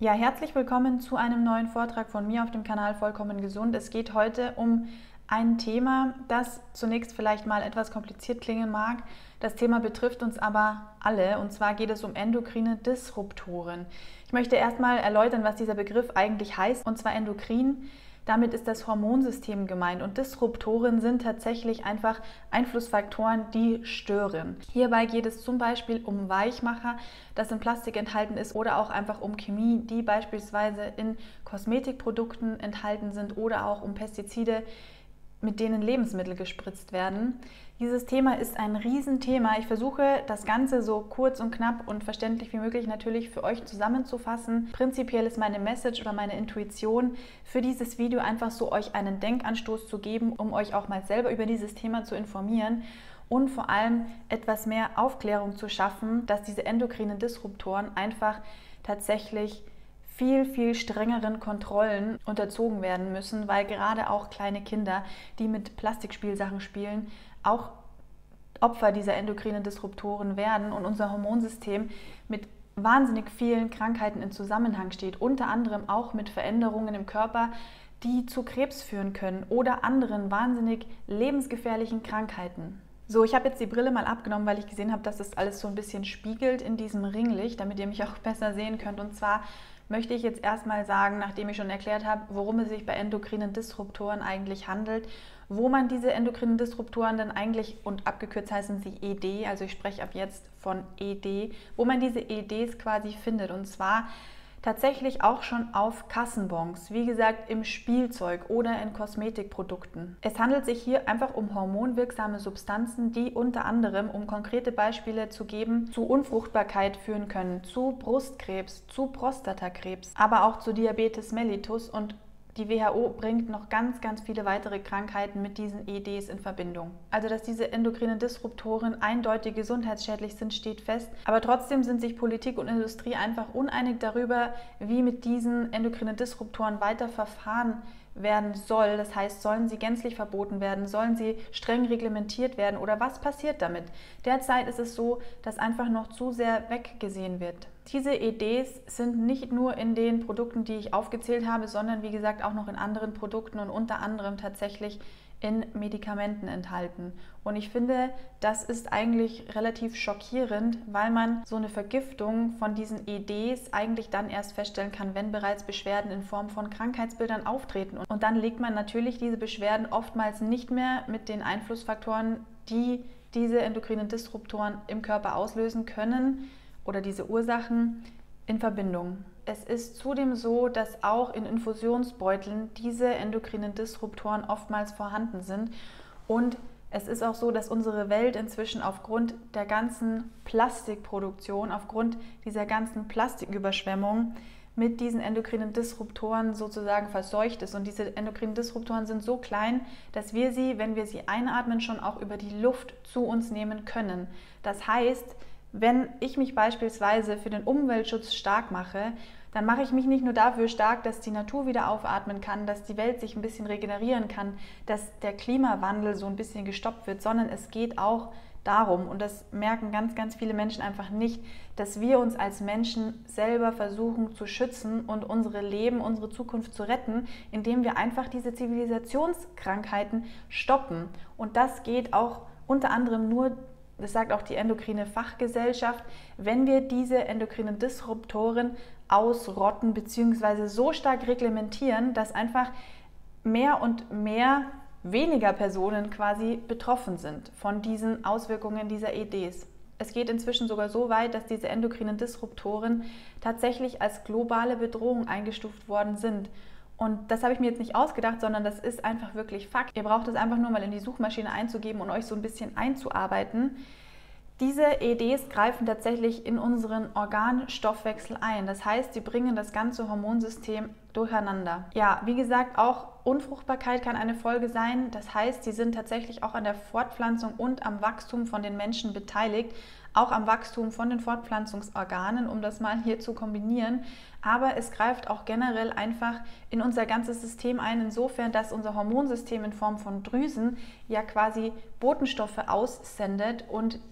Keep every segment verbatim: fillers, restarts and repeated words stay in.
Ja, herzlich willkommen zu einem neuen Vortrag von mir auf dem Kanal Vollkommen Gesund. Es geht heute um ein Thema, das zunächst vielleicht mal etwas kompliziert klingen mag. Das Thema betrifft uns aber alle, und zwar geht es um endokrine Disruptoren. Ich möchte erstmal erläutern, was dieser Begriff eigentlich heißt, und zwar endokrin. Damit ist das Hormonsystem gemeint, und Disruptoren sind tatsächlich einfach Einflussfaktoren, die stören. Hierbei geht es zum Beispiel um Weichmacher, das in Plastik enthalten ist, oder auch einfach um Chemie, die beispielsweise in Kosmetikprodukten enthalten sind, oder auch um Pestizide, mit denen Lebensmittel gespritzt werden. Dieses Thema ist ein Riesenthema. Ich versuche, das Ganze so kurz und knapp und verständlich wie möglich natürlich für euch zusammenzufassen. Prinzipiell ist meine Message oder meine Intuition für dieses Video einfach so, euch einen Denkanstoß zu geben, um euch auch mal selber über dieses Thema zu informieren und vor allem etwas mehr Aufklärung zu schaffen, dass diese endokrinen Disruptoren einfach tatsächlich viel, viel strengeren Kontrollen unterzogen werden müssen, weil gerade auch kleine Kinder, die mit Plastikspielsachen spielen, auch Opfer dieser endokrinen Disruptoren werden und unser Hormonsystem mit wahnsinnig vielen Krankheiten in Zusammenhang steht, unter anderem auch mit Veränderungen im Körper, die zu Krebs führen können oder anderen wahnsinnig lebensgefährlichen Krankheiten. So, ich habe jetzt die Brille mal abgenommen, weil ich gesehen habe, dass das alles so ein bisschen spiegelt in diesem Ringlicht, damit ihr mich auch besser sehen könnt. Und zwar möchte ich jetzt erstmal sagen, nachdem ich schon erklärt habe, worum es sich bei endokrinen Disruptoren eigentlich handelt, wo man diese endokrinen Disruptoren dann eigentlich, und abgekürzt heißen sie E D, also ich spreche ab jetzt von E D, wo man diese E Ds quasi findet, und zwar tatsächlich auch schon auf Kassenbons, wie gesagt im Spielzeug oder in Kosmetikprodukten. Es handelt sich hier einfach um hormonwirksame Substanzen, die unter anderem, um konkrete Beispiele zu geben, zu Unfruchtbarkeit führen können, zu Brustkrebs, zu Prostatakrebs, aber auch zu Diabetes mellitus, und die W H O bringt noch ganz, ganz viele weitere Krankheiten mit diesen E Ds in Verbindung. Also, dass diese endokrinen Disruptoren eindeutig gesundheitsschädlich sind, steht fest. Aber trotzdem sind sich Politik und Industrie einfach uneinig darüber, wie mit diesen endokrinen Disruptoren weiter verfahren werden soll. Das heißt, sollen sie gänzlich verboten werden, sollen sie streng reglementiert werden oder was passiert damit? Derzeit ist es so, dass einfach noch zu sehr weggesehen wird. Diese E Ds sind nicht nur in den Produkten, die ich aufgezählt habe, sondern wie gesagt auch noch in anderen Produkten und unter anderem tatsächlich in Medikamenten enthalten. Und ich finde, das ist eigentlich relativ schockierend, weil man so eine Vergiftung von diesen E Ds eigentlich dann erst feststellen kann, wenn bereits Beschwerden in Form von Krankheitsbildern auftreten. Und dann legt man natürlich diese Beschwerden oftmals nicht mehr mit den Einflussfaktoren, die diese endokrinen Disruptoren im Körper auslösen können, oder diese Ursachen, in Verbindung. Es ist zudem so, dass auch in Infusionsbeuteln diese endokrinen Disruptoren oftmals vorhanden sind, und es ist auch so, dass unsere Welt inzwischen aufgrund der ganzen Plastikproduktion, aufgrund dieser ganzen Plastiküberschwemmung mit diesen endokrinen Disruptoren sozusagen verseucht ist. Und diese endokrinen Disruptoren sind so klein, dass wir sie, wenn wir sie einatmen, schon auch über die Luft zu uns nehmen können. Das heißt, wenn ich mich beispielsweise für den Umweltschutz stark mache, dann mache ich mich nicht nur dafür stark, dass die Natur wieder aufatmen kann, dass die Welt sich ein bisschen regenerieren kann, dass der Klimawandel so ein bisschen gestoppt wird, sondern es geht auch darum, und das merken ganz, ganz viele Menschen einfach nicht, dass wir uns als Menschen selber versuchen zu schützen und unsere Leben, unsere Zukunft zu retten, indem wir einfach diese Zivilisationskrankheiten stoppen. Und das geht auch unter anderem nur, das sagt auch die endokrine Fachgesellschaft, wenn wir diese endokrinen Disruptoren ausrotten bzw. so stark reglementieren, dass einfach mehr und mehr weniger Personen quasi betroffen sind von diesen Auswirkungen dieser E Ds. Es geht inzwischen sogar so weit, dass diese endokrinen Disruptoren tatsächlich als globale Bedrohung eingestuft worden sind. Und das habe ich mir jetzt nicht ausgedacht, sondern das ist einfach wirklich Fakt. Ihr braucht es einfach nur mal in die Suchmaschine einzugeben und euch so ein bisschen einzuarbeiten. Diese E Ds greifen tatsächlich in unseren Organstoffwechsel ein. Das heißt, sie bringen das ganze Hormonsystem durcheinander. Ja, wie gesagt, auch Unfruchtbarkeit kann eine Folge sein. Das heißt, sie sind tatsächlich auch an der Fortpflanzung und am Wachstum von den Menschen beteiligt. Auch am Wachstum von den Fortpflanzungsorganen, um das mal hier zu kombinieren. Aber es greift auch generell einfach in unser ganzes System ein, insofern, dass unser Hormonsystem in Form von Drüsen ja quasi Botenstoffe aussendet und das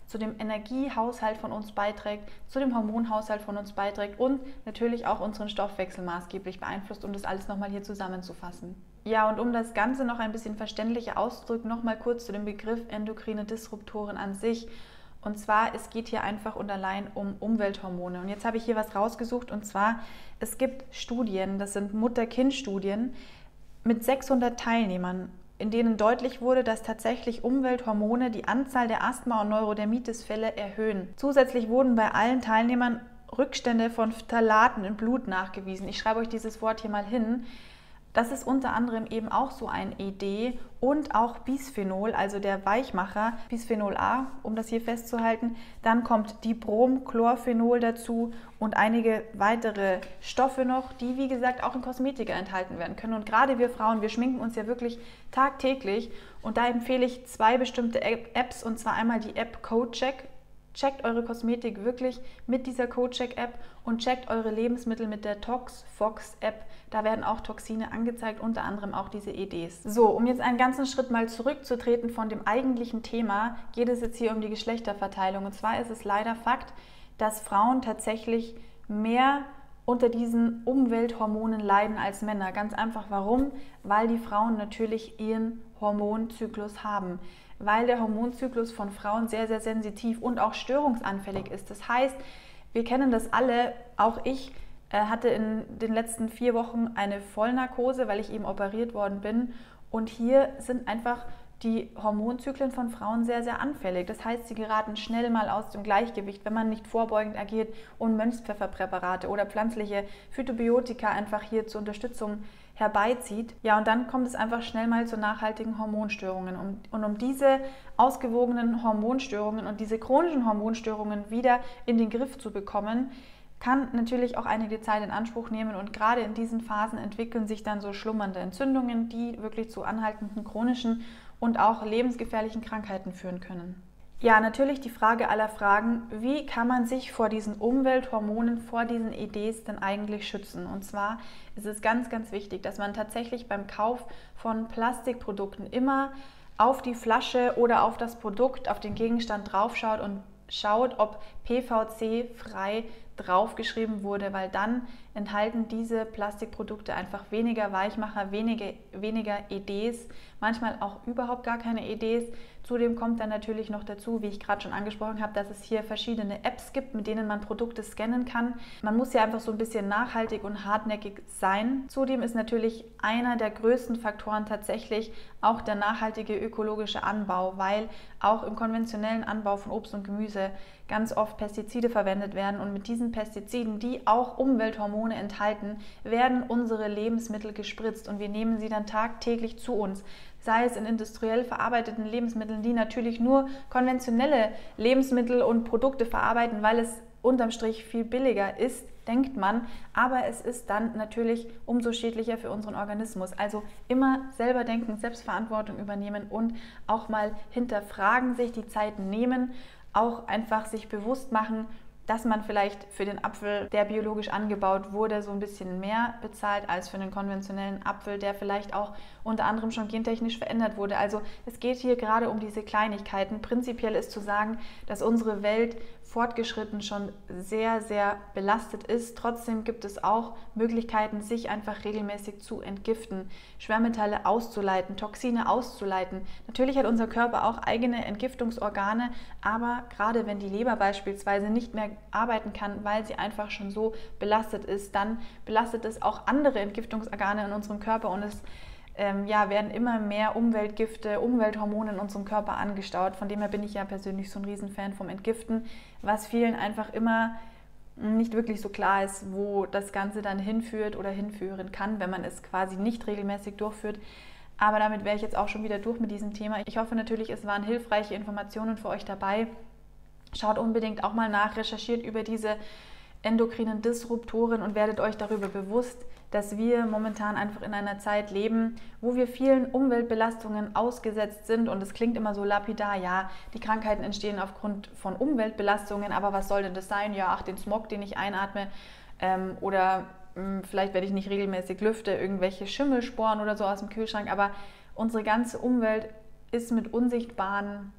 zu dem Energiehaushalt von uns beiträgt, zu dem Hormonhaushalt von uns beiträgt und natürlich auch unseren Stoffwechsel maßgeblich beeinflusst, um das alles nochmal hier zusammenzufassen. Ja, und um das Ganze noch ein bisschen verständlicher auszudrücken, nochmal kurz zu dem Begriff endokrine Disruptoren an sich. Und zwar, es geht hier einfach und allein um Umwelthormone. Und jetzt habe ich hier was rausgesucht, und zwar, es gibt Studien, das sind Mutter-Kind-Studien mit sechshundert Teilnehmern, in denen deutlich wurde, dass tatsächlich Umwelthormone die Anzahl der Asthma- und Neurodermitis-Fälle erhöhen. Zusätzlich wurden bei allen Teilnehmern Rückstände von Phthalaten im Blut nachgewiesen. Ich schreibe euch dieses Wort hier mal hin. Das ist unter anderem eben auch so ein E D und auch Bisphenol, also der Weichmacher, Bisphenol A, um das hier festzuhalten. Dann kommt Dibromchlorphenol dazu und einige weitere Stoffe noch, die wie gesagt auch in Kosmetika enthalten werden können. Und gerade wir Frauen, wir schminken uns ja wirklich tagtäglich, und da empfehle ich zwei bestimmte Apps, und zwar einmal die App CodeCheck. Checkt eure Kosmetik wirklich mit dieser CodeCheck-App und checkt eure Lebensmittel mit der ToxFox-App. Da werden auch Toxine angezeigt, unter anderem auch diese E Ds. So, um jetzt einen ganzen Schritt mal zurückzutreten von dem eigentlichen Thema, geht es jetzt hier um die Geschlechterverteilung. Und zwar ist es leider Fakt, dass Frauen tatsächlich mehr unter diesen Umwelthormonen leiden als Männer. Ganz einfach warum? Weil die Frauen natürlich ihren Hormonzyklus haben. Weil der Hormonzyklus von Frauen sehr, sehr sensitiv und auch störungsanfällig ist. Das heißt, wir kennen das alle, auch ich äh, hatte in den letzten vier Wochen eine Vollnarkose, weil ich eben operiert worden bin. Und hier sind einfach die Hormonzyklen von Frauen sehr, sehr anfällig. Das heißt, sie geraten schnell mal aus dem Gleichgewicht, wenn man nicht vorbeugend agiert und Mönchspfefferpräparate oder pflanzliche Phytobiotika einfach hier zur Unterstützung herbeizieht. Ja, und dann kommt es einfach schnell mal zu nachhaltigen Hormonstörungen. Und, und um diese ausgewogenen Hormonstörungen und diese chronischen Hormonstörungen wieder in den Griff zu bekommen, kann natürlich auch einige Zeit in Anspruch nehmen, und gerade in diesen Phasen entwickeln sich dann so schlummernde Entzündungen, die wirklich zu anhaltenden chronischen und auch lebensgefährlichen Krankheiten führen können. Ja, natürlich die Frage aller Fragen: Wie kann man sich vor diesen Umwelthormonen, vor diesen E Ds denn eigentlich schützen? Und zwar ist es ganz, ganz wichtig, dass man tatsächlich beim Kauf von Plastikprodukten immer auf die Flasche oder auf das Produkt, auf den Gegenstand draufschaut und schaut, ob P V C-frei draufgeschrieben wurde, weil dann enthalten diese Plastikprodukte einfach weniger Weichmacher, weniger, weniger E Ds, manchmal auch überhaupt gar keine E Ds. Zudem kommt dann natürlich noch dazu, wie ich gerade schon angesprochen habe, dass es hier verschiedene Apps gibt, mit denen man Produkte scannen kann. Man muss ja einfach so ein bisschen nachhaltig und hartnäckig sein. Zudem ist natürlich einer der größten Faktoren tatsächlich auch der nachhaltige ökologische Anbau, weil auch im konventionellen Anbau von Obst und Gemüse ganz oft Pestizide verwendet werden, und mit diesen Pestiziden, die auch Umwelthormone enthalten, werden unsere Lebensmittel gespritzt und wir nehmen sie dann tagtäglich zu uns. Sei es in industriell verarbeiteten Lebensmitteln, die natürlich nur konventionelle Lebensmittel und Produkte verarbeiten, weil es unterm Strich viel billiger ist, denkt man, aber es ist dann natürlich umso schädlicher für unseren Organismus. Also immer selber denken, Selbstverantwortung übernehmen und auch mal hinterfragen, sich die Zeit nehmen, auch einfach sich bewusst machen, dass man vielleicht für den Apfel, der biologisch angebaut wurde, so ein bisschen mehr bezahlt als für einen konventionellen Apfel, der vielleicht auch unter anderem schon gentechnisch verändert wurde. Also es geht hier gerade um diese Kleinigkeiten. Prinzipiell ist zu sagen, dass unsere Welt fortgeschritten schon sehr, sehr belastet ist. Trotzdem gibt es auch Möglichkeiten, sich einfach regelmäßig zu entgiften, Schwermetalle auszuleiten, Toxine auszuleiten. Natürlich hat unser Körper auch eigene Entgiftungsorgane, aber gerade wenn die Leber beispielsweise nicht mehr arbeiten kann, weil sie einfach schon so belastet ist, dann belastet es auch andere Entgiftungsorgane in unserem Körper, und es ähm, ja, werden immer mehr Umweltgifte, Umwelthormone in unserem Körper angestaut. Von dem her bin ich ja persönlich so ein Riesenfan vom Entgiften, was vielen einfach immer nicht wirklich so klar ist, wo das Ganze dann hinführt oder hinführen kann, wenn man es quasi nicht regelmäßig durchführt. Aber damit wäre ich jetzt auch schon wieder durch mit diesem Thema. Ich hoffe natürlich, es waren hilfreiche Informationen für euch dabei. Schaut unbedingt auch mal nach, recherchiert über diese endokrinen Disruptoren und werdet euch darüber bewusst, dass wir momentan einfach in einer Zeit leben, wo wir vielen Umweltbelastungen ausgesetzt sind. Und es klingt immer so lapidar, ja, die Krankheiten entstehen aufgrund von Umweltbelastungen, aber was soll denn das sein? Ja, ach, den Smog, den ich einatme, ähm, oder mh, vielleicht, wenn ich nicht regelmäßig lüfte, irgendwelche Schimmelsporen oder so aus dem Kühlschrank. Aber unsere ganze Umwelt ist mit unsichtbaren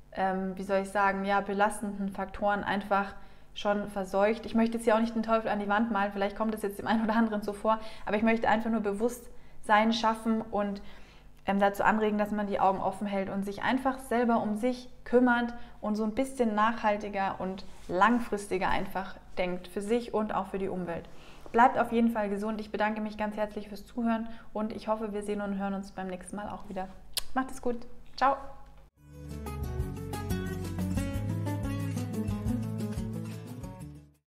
ähm, wie soll ich sagen, ja, belastenden Faktoren einfach schon verseucht. Ich möchte jetzt hier auch nicht den Teufel an die Wand malen, vielleicht kommt es jetzt dem einen oder anderen so vor, aber ich möchte einfach nur Bewusstsein schaffen und ähm, dazu anregen, dass man die Augen offen hält und sich einfach selber um sich kümmert und so ein bisschen nachhaltiger und langfristiger einfach denkt, für sich und auch für die Umwelt. Bleibt auf jeden Fall gesund. Ich bedanke mich ganz herzlich fürs Zuhören und ich hoffe, wir sehen und hören uns beim nächsten Mal auch wieder. Macht es gut. Ciao.